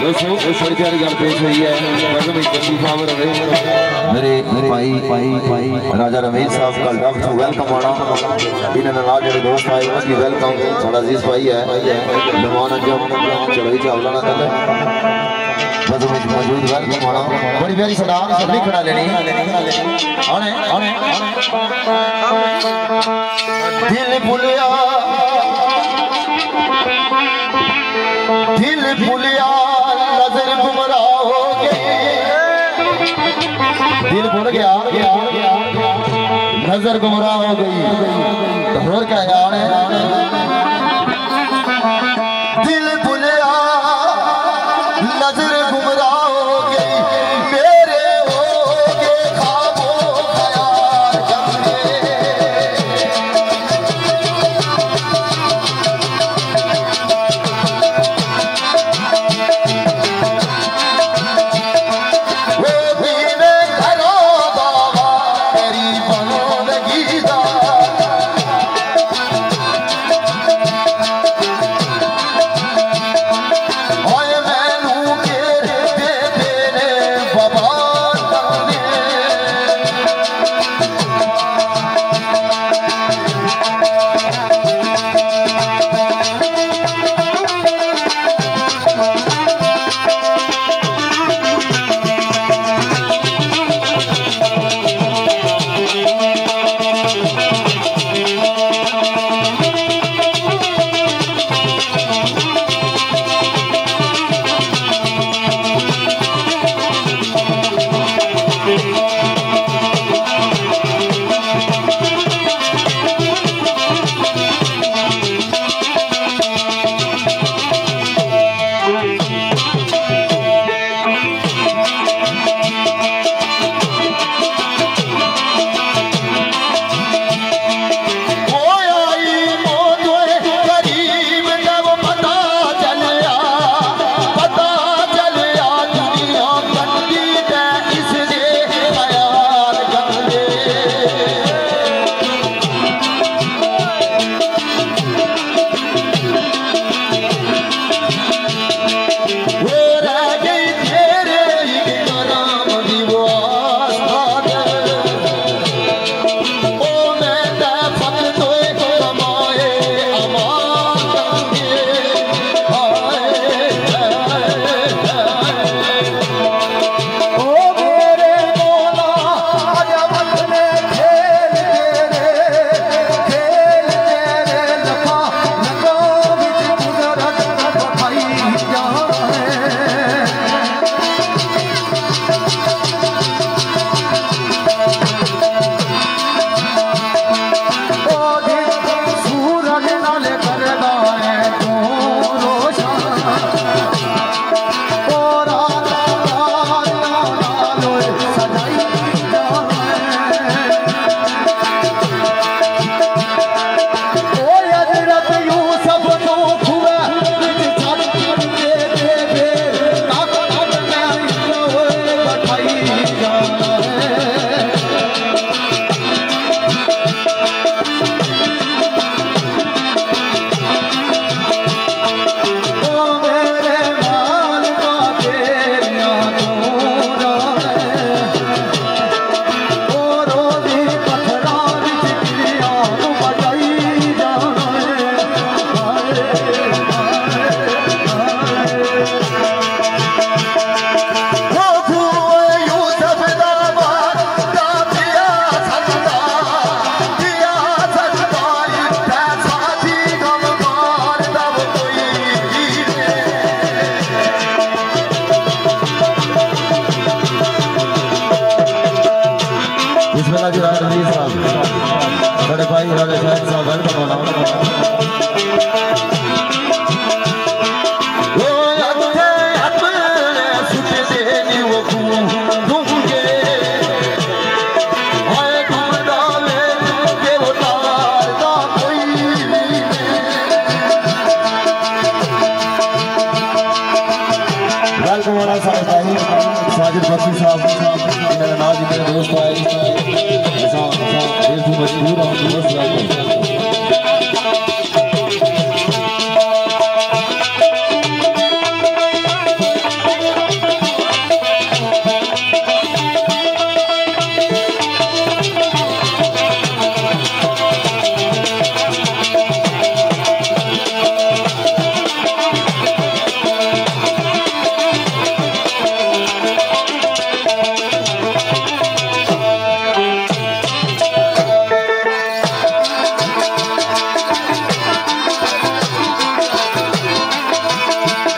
थोड़ी प्यारी गल पेश हुई है मेरे भाई राजा रमेश साहब का लव टू वेलकम आना इन्होंने नाल जो दोस्त आए उनकी वेलकम साड़ा अजीज भाई है मेहमान अंजम चलो ही चावला ना तले बस मौजूद वेलकम आना बड़ी प्यारी सलाम सबने खड़ा लेनी आने आने दिल भुलिया नजर गुमराह हो गई दिल भूल गया नजर गुमराह हो गई तो और क्या यार है दिल भुलिया नजर गुमराह हो गई मेरे हो गए ख्वाबों ख्याल जमने बड़े भाई राजा शाहिद साहब वेलकम होना साजिद बख्शी साहब मेरा नाम जी मेरे दोस्त आए मजबूर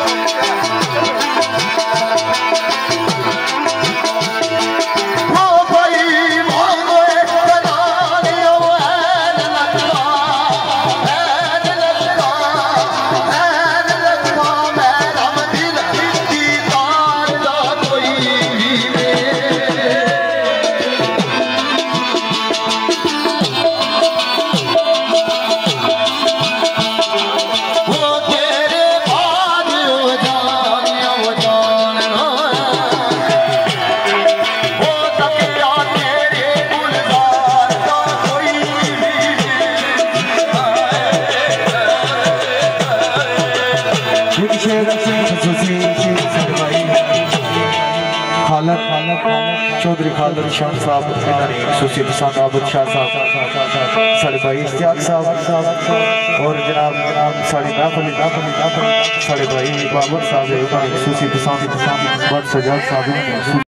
चौधरी खालद शाह साहब सुसी पसंद आबद शाह साहब साढ़े भाई इश्तियाक साहब और जनाब साढ़े साढ़े भाई बाबर साहब सुसी पसंद बट सजाद साहब